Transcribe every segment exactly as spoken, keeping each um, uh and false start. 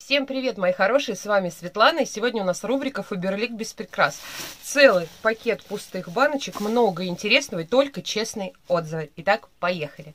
Всем привет, мои хорошие, с вами Светлана, и сегодня у нас рубрика «Фаберлик без прикрас». Целый пакет пустых баночек, много интересного и только честные отзывы. Итак, поехали.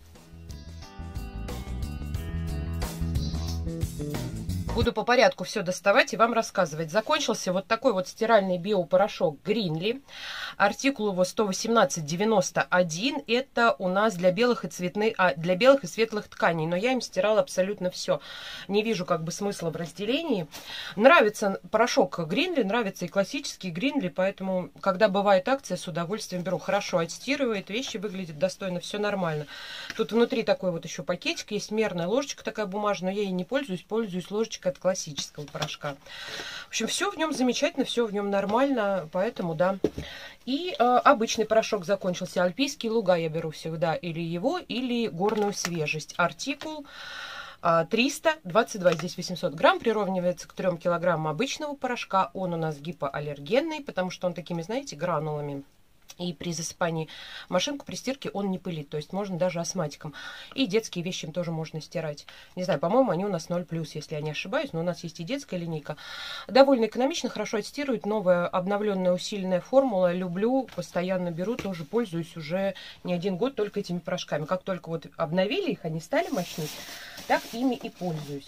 Буду по порядку все доставать и вам рассказывать. Закончился вот такой вот стиральный биопорошок Гринли. Артикул его сто восемнадцать девяносто один. Это у нас для белых и цветных, а, для белых и светлых тканей. Но я им стирала абсолютно все. Не вижу как бы смысла в разделении. Нравится порошок Гринли, нравится и классический Гринли. Поэтому, когда бывает акция, с удовольствием беру. Хорошо отстирывает, вещи выглядят достойно, все нормально. Тут внутри такой вот еще пакетик. Есть мерная ложечка такая бумажная, но я ей не пользуюсь. Пользуюсь ложечкой от классического порошка. В общем, все в нем замечательно, все в нем нормально, поэтому да. И э, обычный порошок закончился. Альпийские луга я беру всегда или его, или горную свежесть. Артикул э, триста двадцать два, здесь восемьсот грамм, приравнивается к трём килограммам обычного порошка. Он у нас гипоаллергенный, потому что он такими, знаете, гранулами. И при засыпании машинку при стирке он не пылит. То есть можно даже астматиком. И детские вещи им тоже можно стирать. Не знаю, по-моему, они у нас ноль плюс, если я не ошибаюсь. Но у нас есть и детская линейка. Довольно экономично, хорошо отстирывает. Новая обновленная усиленная формула. Люблю, постоянно беру. Тоже пользуюсь уже не один год только этими порошками. Как только вот обновили их, они стали мощнее, так ими и пользуюсь.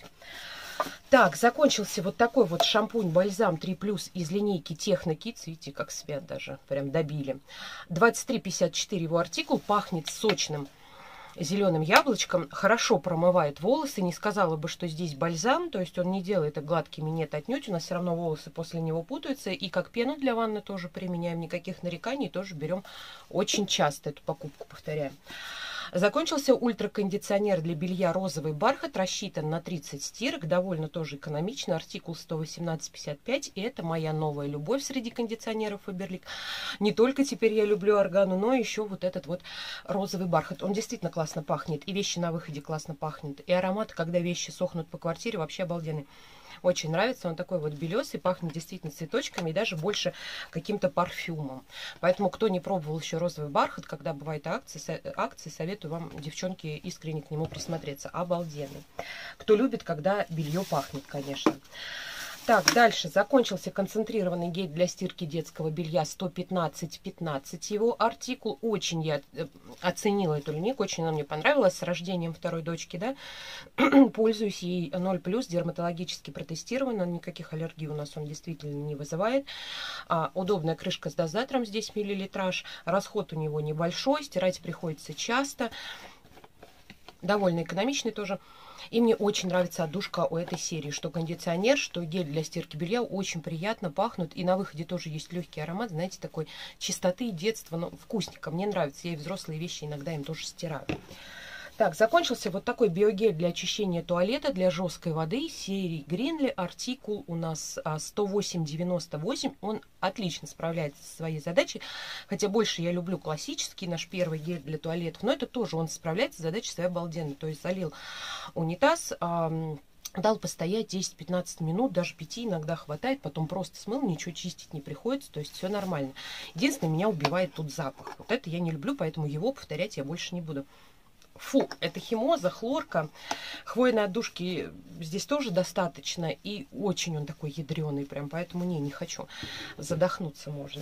Так, закончился вот такой вот шампунь-бальзам три плюс из линейки Техно Kids. Видите, как свет даже, прям добили. двадцать три пятьдесят четыре его артикул, пахнет сочным зеленым яблочком, хорошо промывает волосы. Не сказала бы, что здесь бальзам, то есть он не делает их гладкими, нет, отнюдь. У нас все равно волосы после него путаются. И как пену для ванны тоже применяем, никаких нареканий, тоже берем очень часто эту покупку, повторяем. Закончился ультракондиционер для белья розовый бархат, рассчитан на тридцать стирок, довольно тоже экономично, артикул сто восемнадцать пятьдесят пять, и это моя новая любовь среди кондиционеров Фаберлик. Не только теперь я люблю органу, но еще вот этот вот розовый бархат. Он действительно классно пахнет, и вещи на выходе классно пахнут, и аромат, когда вещи сохнут по квартире, вообще обалденный. Очень нравится, он такой вот белесый, пахнет действительно цветочками и даже больше каким-то парфюмом. Поэтому, кто не пробовал еще розовый бархат, когда бывают акции, акции, советую вам, девчонки, искренне к нему присмотреться. Обалденный. Кто любит, когда белье пахнет, конечно. Так, дальше закончился концентрированный гель для стирки детского белья сто пятнадцать пятнадцать. Его артикул, очень я оценила эту линейку, очень она мне понравилась, с рождением второй дочки, да. Пользуюсь ей ноль плюс, дерматологически протестирована, никаких аллергий у нас он действительно не вызывает. А, удобная крышка с дозатором, здесь миллилитраж, расход у него небольшой, стирать приходится часто, довольно экономичный тоже. И мне очень нравится отдушка у этой серии. Что кондиционер, что гель для стирки белья. Очень приятно пахнут. И на выходе тоже есть легкий аромат. Знаете, такой чистоты, детства. Но вкусненько. Мне нравится. Я и взрослые вещи иногда им тоже стираю. Так, закончился вот такой биогель для очищения туалета для жесткой воды серии Гринли. Артикул у нас сто восемь девяносто восемь. Он отлично справляется со своей задачей. Хотя больше я люблю классический, наш первый гель для туалетов. Но это тоже он справляется с задачей своей обалденной. То есть залил унитаз, эм, дал постоять десять-пятнадцать минут, даже пяти иногда хватает. Потом просто смыл, ничего чистить не приходится. То есть все нормально. Единственное, меня убивает тут запах. Вот это я не люблю, поэтому его повторять я больше не буду. Фу, это химоза, хлорка. Хвойной отдушки здесь тоже достаточно. И очень он такой ядреный прям, поэтому не, не хочу. Задохнуться можно.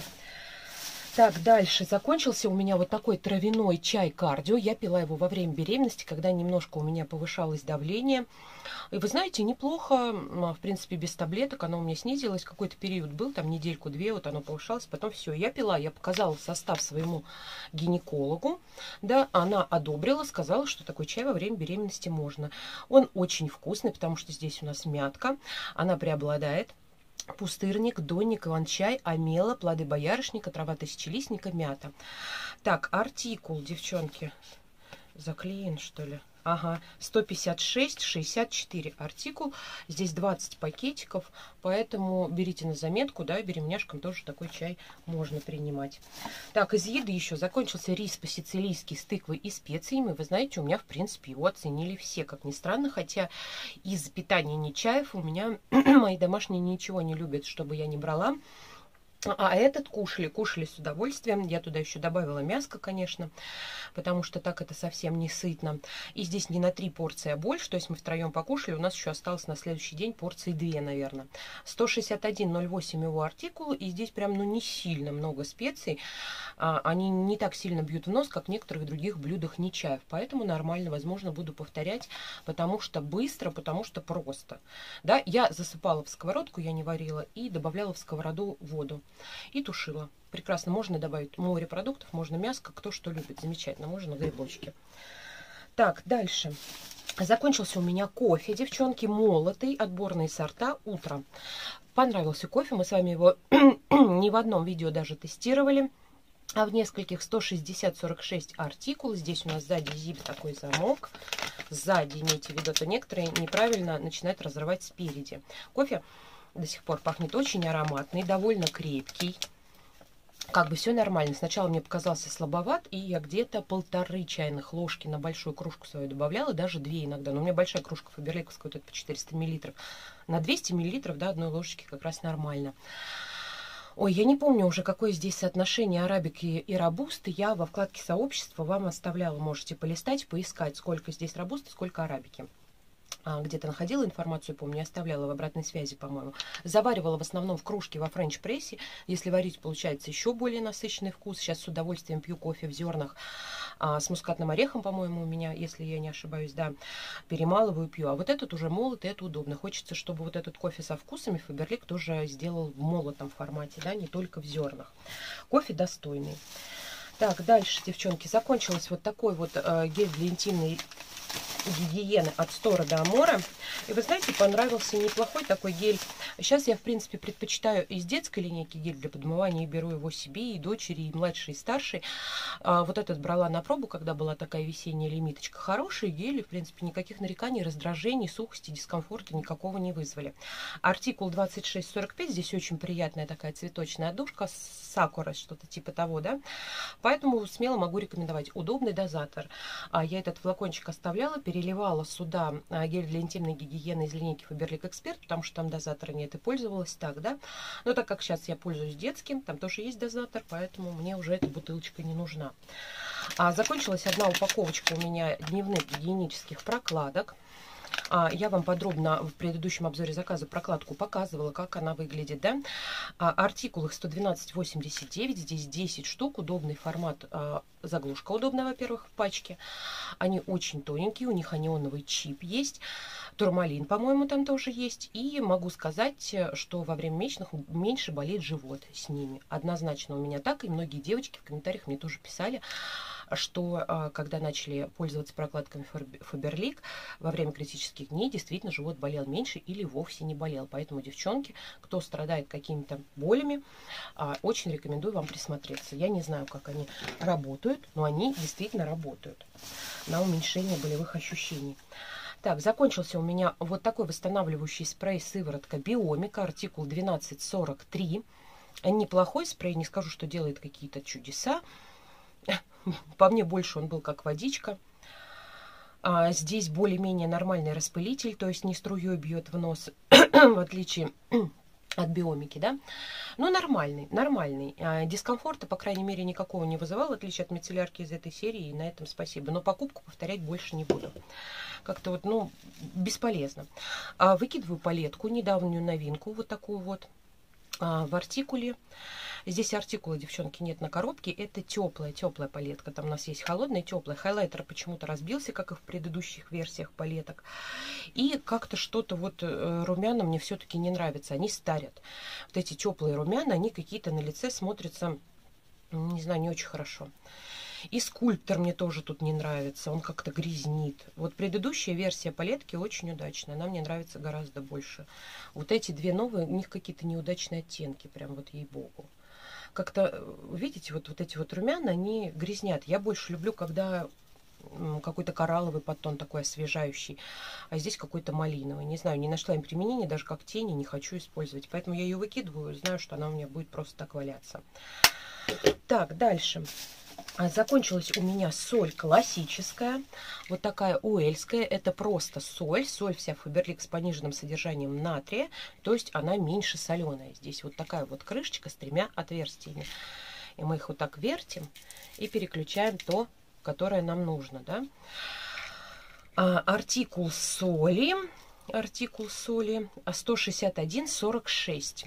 Так, дальше. Закончился у меня вот такой травяной чай кардио. Я пила его во время беременности, когда немножко у меня повышалось давление. И вы знаете, неплохо, в принципе, без таблеток. Оно у меня снизилось. Какой-то период был, там недельку-две, вот оно повышалось. Потом все, я пила, я показала состав своему гинекологу. Да, она одобрила, сказала, что такой чай во время беременности можно. Он очень вкусный, потому что здесь у нас мятка. Она преобладает. Пустырник, донник, иван-чай, амела, плоды боярышника, трава тысячелистника, мята. Так, артикул, девчонки, заклеен, что ли? Ага, сто пятьдесят шесть шестьдесят четыре артикул. Здесь двадцать пакетиков, поэтому берите на заметку, да, беременяшкам тоже такой чай можно принимать. Так, из еды еще закончился рис по-сицилийски с тыквой и специями. Вы знаете, у меня, в принципе, его оценили все, как ни странно, хотя из питания не чаев у меня мои домашние ничего не любят, чтобы я не брала. А этот кушали, кушали с удовольствием. Я туда еще добавила мяско, конечно, потому что так это совсем не сытно. И здесь не на три порции, а больше. То есть мы втроем покушали. У нас еще осталось на следующий день порции две, наверное. сто шестьдесят один ноль восемь его артикул. И здесь прям, ну, не сильно много специй. А, они не так сильно бьют в нос, как в некоторых других блюдах нечаев. Поэтому нормально, возможно, буду повторять, потому что быстро, потому что просто. Да, я засыпала в сковородку, я не варила, и добавляла в сковороду воду. И тушила. Прекрасно. Можно добавить морепродуктов, можно мяско, кто что любит. Замечательно. Можно грибочки. Так, дальше. Закончился у меня кофе, девчонки, молотый, отборные сорта, утро. Понравился кофе. Мы с вами его не в одном видео даже тестировали, а в нескольких. Сто шестьдесят сорок шесть артикул. Здесь у нас сзади зип такой замок. Сзади, имейте в виду, то некоторые неправильно начинают разрывать спереди. Кофе до сих пор пахнет очень ароматный, довольно крепкий. Как бы все нормально. Сначала мне показался слабоват, и я где-то полторы чайных ложки на большую кружку свою добавляла, даже две иногда. Но у меня большая кружка фаберликовская, вот это по четыреста миллилитров. На двести миллилитров, да, одной ложечки как раз нормально. Ой, я не помню уже, какое здесь соотношение арабики и робусты. Я во вкладке сообщества вам оставляла. Можете полистать, поискать, сколько здесь робусты, сколько арабики. Где-то находила информацию, помню, оставляла в обратной связи, по-моему. Заваривала в основном в кружке во френч-прессе. Если варить, получается еще более насыщенный вкус. Сейчас с удовольствием пью кофе в зернах а, с мускатным орехом, по-моему, у меня, если я не ошибаюсь, да. Перемалываю, пью. А вот этот уже молотый, это удобно. Хочется, чтобы вот этот кофе со вкусами Фаберлик тоже сделал в молотом формате, да, не только в зернах. Кофе достойный. Так, дальше, девчонки, закончилось вот такой вот э, гель для интимной гигиены от Стора до Амора. И вы знаете, понравился неплохой такой гель. Сейчас я, в принципе, предпочитаю из детской линейки гель для подмывания. Беру его себе, и дочери, и младшей, и старшей. А вот этот брала на пробу, когда была такая весенняя лимиточка. Хорошие гели, в принципе, никаких нареканий, раздражений, сухости, дискомфорта никакого не вызвали. Артикул двадцать шесть сорок пять. Здесь очень приятная такая цветочная отдушка. Сакура, что-то типа того, да. Поэтому смело могу рекомендовать. Удобный дозатор. А я этот флакончик оставляла, переливала сюда гель для интимной гигиены из линейки Faberlic Expert, потому что там дозатора нет, и пользовалась так, да. Но так как сейчас я пользуюсь детским, там тоже есть дозатор, поэтому мне уже эта бутылочка не нужна. А, закончилась одна упаковочка у меня дневных гигиенических прокладок. А, я вам подробно в предыдущем обзоре заказа прокладку показывала, как она выглядит, да. А, артикул их сто двенадцать восемьдесят девять, здесь десять штук, удобный формат, а, заглушка удобная, во-первых, в пачке. Они очень тоненькие, у них анионовый чип есть, турмалин, по-моему, там тоже есть. И могу сказать, что во время месячных меньше болит живот с ними. Однозначно у меня так, и многие девочки в комментариях мне тоже писали, что когда начали пользоваться прокладками Faberlic во время критических дней, действительно живот болел меньше или вовсе не болел. Поэтому, девчонки, кто страдает какими-то болями, очень рекомендую вам присмотреться. Я не знаю, как они работают, но они действительно работают на уменьшение болевых ощущений. Так, закончился у меня вот такой восстанавливающий спрей сыворотка Биомика, артикул двенадцать сорок три. Неплохой спрей, не скажу, что делает какие-то чудеса. По мне больше он был как водичка. А здесь более-менее нормальный распылитель, то есть не струей бьет в нос, в отличие от Биомики, да. Ну, нормальный, нормальный. А, дискомфорта, по крайней мере, никакого не вызывал, в отличие от мицеллярки из этой серии, и на этом спасибо. Но покупку повторять больше не буду. Как-то вот, ну, бесполезно. А, выкидываю палетку, недавнюю новинку, вот такую вот, а, в артикуле. Здесь артикула, девчонки, нет на коробке. Это теплая, теплая палетка. Там у нас есть холодная и теплая. Хайлайтер почему-то разбился, как и в предыдущих версиях палеток. И как-то что-то вот румяна мне все-таки не нравится. Они старят. Вот эти теплые румяна, они какие-то на лице смотрятся, не знаю, не очень хорошо. И скульптор мне тоже тут не нравится. Он как-то грязнит. Вот предыдущая версия палетки очень удачная. Она мне нравится гораздо больше. Вот эти две новые, у них какие-то неудачные оттенки. Прям вот ей-богу. Как-то, видите, вот, вот эти вот румяна, они грязнят. Я больше люблю, когда какой-то коралловый подтон такой освежающий, а здесь какой-то малиновый. Не знаю, не нашла им применения, даже как тени не хочу использовать. Поэтому я ее выкидываю, знаю, что она у меня будет просто так валяться. Так, дальше. Закончилась у меня соль классическая, вот такая уэльская. Это просто соль. Соль вся Фаберлик с пониженным содержанием натрия, то есть она меньше соленая. Здесь вот такая вот крышечка с тремя отверстиями. И мы их вот так вертим и переключаем то, которое нам нужно. Да? А, артикул соли. Артикул соли сто шестьдесят один сорок шесть.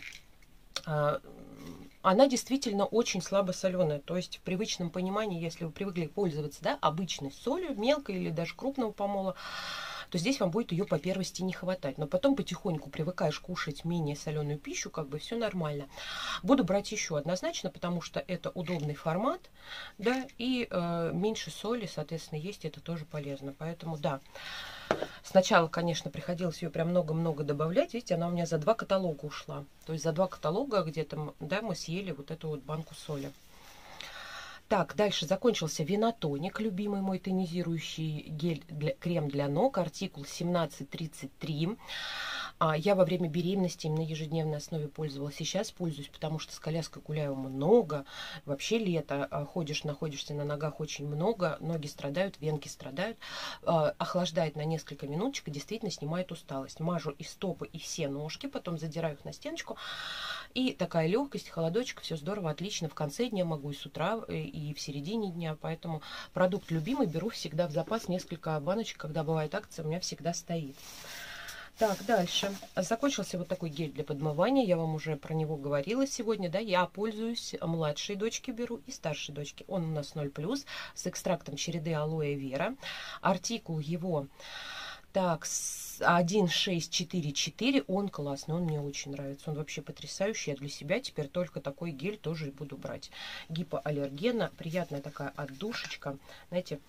Она действительно очень слабо соленая. То есть в привычном понимании, если вы привыкли пользоваться, да, обычной солью, мелкой или даже крупного помола, то здесь вам будет ее по первости не хватать. Но потом потихоньку привыкаешь кушать менее соленую пищу, как бы все нормально. Буду брать еще однозначно, потому что это удобный формат, да, и э, меньше соли, соответственно, есть это тоже полезно. Поэтому да. Сначала, конечно, приходилось ее прям много-много добавлять. Видите, она у меня за два каталога ушла. То есть за два каталога где-то, да, мы съели вот эту вот банку соли. Так, дальше закончился винотоник, любимый мой тонизирующий гель, для, крем для ног, артикул семнадцать тридцать три. А, я во время беременности им на ежедневной основе пользовалась. Сейчас пользуюсь, потому что с коляской гуляю много. Вообще лето, а, ходишь, находишься на ногах очень много. Ноги страдают, венки страдают. А, охлаждает на несколько минуточек и действительно снимает усталость. Мажу и стопы, и все ножки, потом задираю их на стеночку. И такая легкость, холодочек, все здорово, отлично. В конце дня могу и с утра, и в середине дня. Поэтому продукт любимый, беру всегда в запас несколько баночек. Когда бывает акция, у меня всегда стоит. Так, дальше. Закончился вот такой гель для подмывания. Я вам уже про него говорила сегодня, да. Я пользуюсь, младшей дочке беру и старшей дочке. Он у нас ноль плюс с экстрактом череды алоэ вера. Артикул его, так, один шесть четыре четыре. Он классный, он мне очень нравится. Он вообще потрясающий. Я для себя теперь только такой гель тоже и буду брать. Гипоаллергена. Приятная такая отдушечка. Знаете...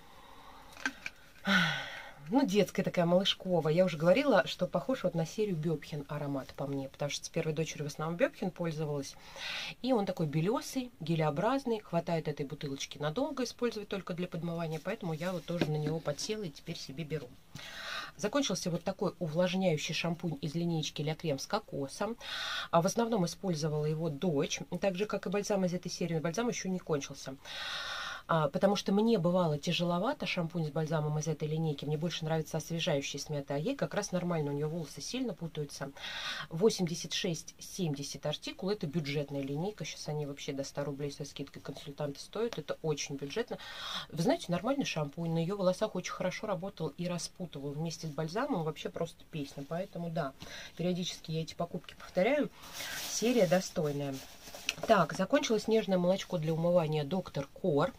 Ну, детская такая, малышковая. Я уже говорила, что похож вот на серию Бёбхен аромат по мне, потому что с первой дочерью в основном Бёбхен пользовалась. И он такой белесый, гелеобразный, хватает этой бутылочки надолго, использовать только для подмывания, поэтому я вот тоже на него подсела и теперь себе беру. Закончился вот такой увлажняющий шампунь из линейки Ля Крем с кокосом. А в основном использовала его дочь, так же, как и бальзам из этой серии. Бальзам еще не кончился. А, потому что мне бывало тяжеловато шампунь с бальзамом из этой линейки. Мне больше нравится освежающий с мятой, а ей как раз нормально. У нее волосы сильно путаются. восемьдесят шесть семьдесят артикул. Это бюджетная линейка. Сейчас они вообще до ста рублей со скидкой консультанты стоят. Это очень бюджетно. Вы знаете, нормальный шампунь. На ее волосах очень хорошо работал и распутывал. Вместе с бальзамом вообще просто песня. Поэтому да, периодически я эти покупки повторяю. Серия достойная. Так, закончилось нежное молочко для умывания доктор Кор.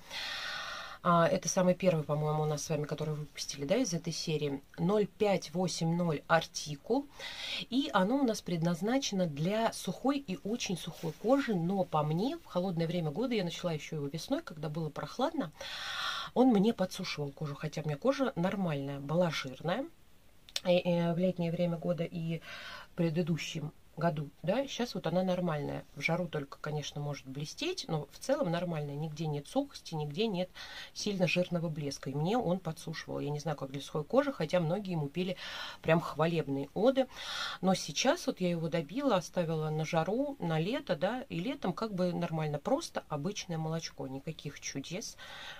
А, это самый первый, по-моему, у нас с вами, который выпустили, да, из этой серии. ноль пять восемьдесят артикул. И оно у нас предназначено для сухой и очень сухой кожи. Но по мне, в холодное время года, я начала еще его весной, когда было прохладно, он мне подсушивал кожу. Хотя у меня кожа нормальная, была жирная и, и в летнее время года и предыдущим году, да, сейчас вот она нормальная. В жару только, конечно, может блестеть, но в целом нормальная. Нигде нет сухости, нигде нет сильно жирного блеска. И мне он подсушивал. Я не знаю, как для сухой кожи, хотя многие ему пели прям хвалебные оды. Но сейчас вот я его добила, оставила на жару, на лето, да, и летом как бы нормально. Просто обычное молочко, никаких чудес.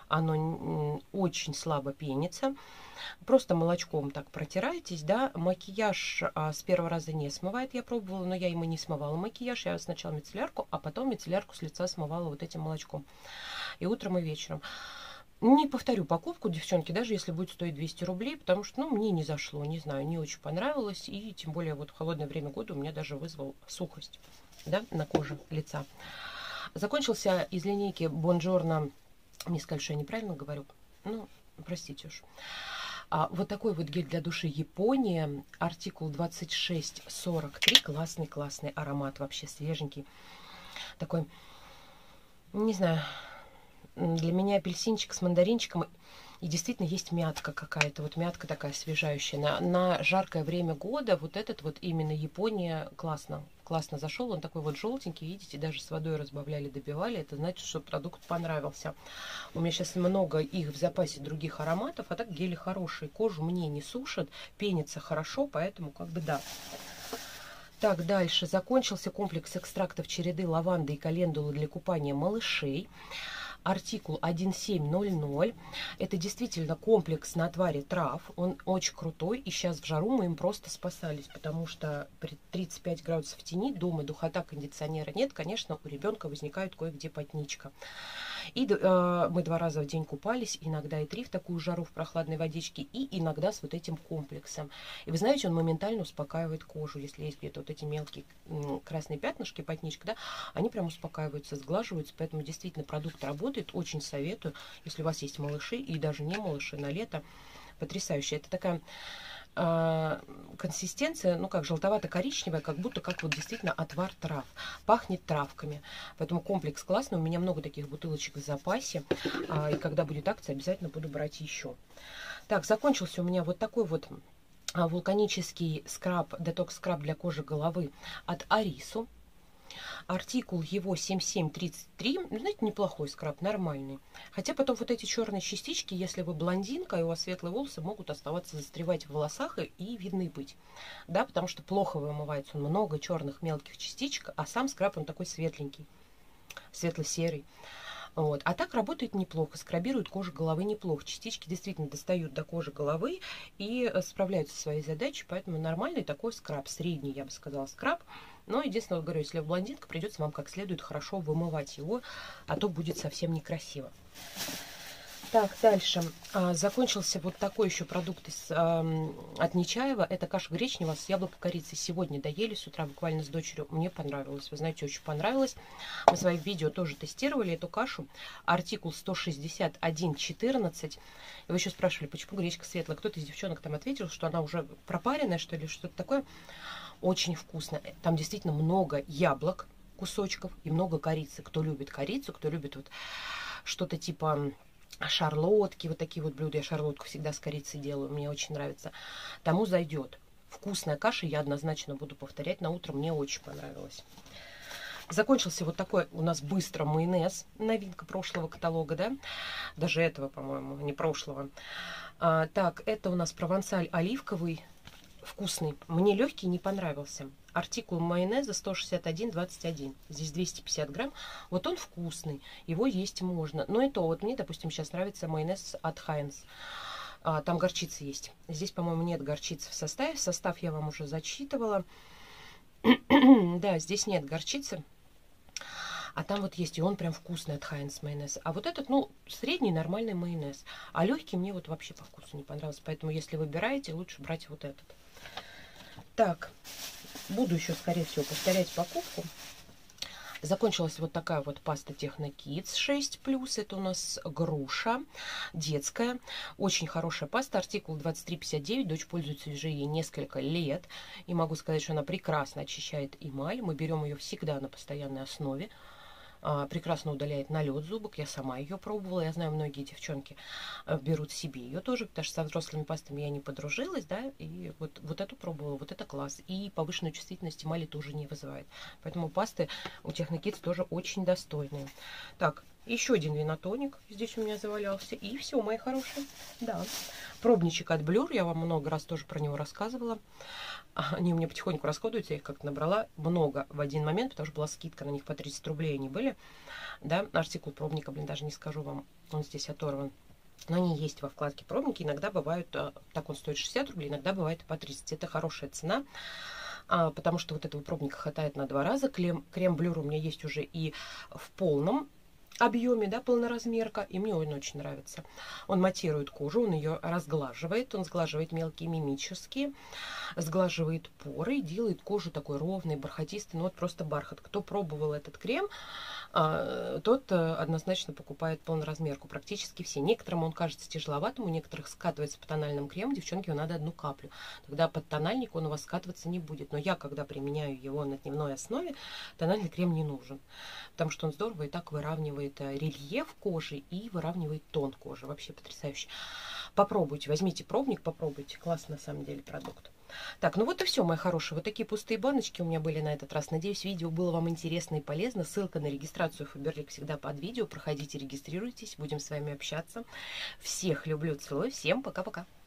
Оно очень слабо пенится. Просто молочком так протираетесь, да. Макияж а, с первого раза не смывает, я пробовала, но я ему не смывала макияж. Я сначала мицеллярку, а потом мицеллярку с лица смывала вот этим молочком. И утром, и вечером. Не повторю покупку, девчонки, даже если будет стоить двести рублей, потому что, ну, мне не зашло, не знаю, не очень понравилось. И тем более вот в холодное время года у меня даже вызвал сухость, да, на коже лица. Закончился из линейки Бонжорно, мне сказали, что я неправильно говорю, ну, простите уж. А вот такой вот гель для души Япония, артикул двадцать шесть сорок три, классный-классный аромат, вообще свеженький. Такой, не знаю, для меня апельсинчик с мандаринчиком. И действительно есть мятка какая-то, вот мятка такая освежающая. На, на жаркое время года вот этот вот именно Япония классно, классно зашел. Он такой вот желтенький, видите, даже с водой разбавляли, добивали. Это значит, что продукт понравился. У меня сейчас много их в запасе других ароматов, а так гели хорошие. Кожу мне не сушат, пенится хорошо, поэтому как бы да. Так, дальше. Закончился комплекс экстрактов череды лаванды и календулы для купания малышей. артикул один семь ноль ноль. Это действительно комплекс на отваре трав. Он очень крутой. И сейчас в жару мы им просто спасались, потому что при тридцати пяти градусах в тени, дома духота, кондиционера нет, конечно, у ребенка возникает кое-где потничка. И э, мы два раза в день купались, иногда и три в такую жару в прохладной водичке, и иногда с вот этим комплексом. И вы знаете, он моментально успокаивает кожу. Если есть где-то вот эти мелкие красные пятнышки, потничка, да, они прям успокаиваются, сглаживаются. Поэтому действительно продукт работает. Очень советую, если у вас есть малыши и даже не малыши на лето. Потрясающе. Это такая э, консистенция, ну как желтовато-коричневая, как будто как вот действительно отвар трав. Пахнет травками. Поэтому комплекс классный. У меня много таких бутылочек в запасе. Э, и когда будет акция, обязательно буду брать еще. Так, закончился у меня вот такой вот вулканический скраб, детокс-скраб для кожи головы от Арису. Артикул его семь семь тридцать три. Знаете, неплохой скраб, нормальный. Хотя потом вот эти черные частички, если вы блондинка и у вас светлые волосы, могут оставаться застревать в волосах и, и видны быть. Да, потому что плохо вымывается. Он много черных мелких частичек, а сам скраб он такой светленький, светло-серый. Вот. А так работает неплохо, скрабирует кожу головы неплохо. Частички действительно достают до кожи головы и справляются со своей задачей, поэтому нормальный такой скраб, средний, я бы сказала, скраб. Но единственное, вот говорю, если вы блондинка, придется вам как следует хорошо вымывать его, а то будет совсем некрасиво. Так, дальше. А, закончился вот такой еще продукт из, а, от Нечаева. Это каша гречневая с яблоком корицей. Сегодня доели с утра буквально с дочерью. Мне понравилось. Вы знаете, очень понравилось. Мы свои видео тоже тестировали эту кашу. Артикул сто шестьдесят один четырнадцать. И вы еще спрашивали, почему гречка светлая. Кто-то из девчонок там ответил, что она уже пропаренная, что ли, что-то такое. Очень вкусно. Там действительно много яблок, кусочков и много корицы. Кто любит корицу, кто любит вот что-то типа шарлотки, вот такие вот блюда. Я шарлотку всегда с корицей делаю, мне очень нравится. Тому зайдет. Вкусная каша, я однозначно буду повторять на утро, мне очень понравилось. Закончился вот такой у нас быстро майонез, новинка прошлого каталога, да? Даже этого, по-моему, не прошлого. А, так, это у нас провансаль оливковый, вкусный. Мне легкий не понравился. Артикул майонеза сто шестьдесят один двадцать один. Здесь двести пятьдесят грамм. Вот он вкусный. Его есть можно. Но и то, вот мне, допустим, сейчас нравится майонез от Хайнс. А, там горчица есть. Здесь, по-моему, нет горчицы в составе. Состав я вам уже зачитывала. Да, здесь нет горчицы. А там вот есть, и он прям вкусный от Хайнс майонез. А вот этот, ну, средний нормальный майонез. А легкий мне вот вообще по вкусу не понравился. Поэтому, если выбираете, лучше брать вот этот. Так, буду еще, скорее всего, повторять покупку. Закончилась вот такая вот паста Техно Kids шесть плюс. Это у нас груша детская. Очень хорошая паста. Артикул двадцать три пятьдесят девять. Дочь пользуется уже ей несколько лет. И могу сказать, что она прекрасно очищает эмаль. Мы берем ее всегда на постоянной основе. Прекрасно удаляет налет зубок. Я сама ее пробовала. Я знаю, многие девчонки берут себе ее тоже, потому что со взрослыми пастами я не подружилась, да, и вот, вот эту пробовала, вот это класс. И повышенную чувствительность эмали тоже не вызывает. Поэтому пасты у Техно Kids тоже очень достойные. Так, еще один винотоник здесь у меня завалялся. И все, мои хорошие. Да. Пробничек от Blur. Я вам много раз тоже про него рассказывала. Они у меня потихоньку расходуются. Я их как-то набрала много в один момент, потому что была скидка на них по тридцать рублей они были. Да, артикул пробника, блин, даже не скажу вам. Он здесь оторван. Но они есть во вкладке пробники. Иногда бывают, так он стоит шестьдесят рублей, иногда бывает по тридцать. Это хорошая цена. Потому что вот этого пробника хватает на два раза. Крем, крем Blur у меня есть уже и в полном объеме, да, полноразмерка, и мне он очень нравится. Он матирует кожу, он ее разглаживает, он сглаживает мелкие мимические, сглаживает поры, делает кожу такой ровной, бархатистой, ну вот просто бархат. Кто пробовал этот крем, тот однозначно покупает полноразмерку, практически все. Некоторым он кажется тяжеловатым, у некоторых скатывается по тональным кремам, девчонки, его надо одну каплю. Тогда под тональник он у вас скатываться не будет. Но я, когда применяю его на дневной основе, тональный крем не нужен, потому что он здорово и так выравнивает рельеф кожи и выравнивает тон кожи. Вообще потрясающе. Попробуйте, возьмите пробник, попробуйте. Классный на самом деле продукт. Так, ну вот и все, мои хорошие. Вот такие пустые баночки у меня были на этот раз. Надеюсь, видео было вам интересно и полезно. Ссылка на регистрацию Фаберлик всегда под видео. Проходите, регистрируйтесь. Будем с вами общаться. Всех люблю, целую. Всем пока-пока.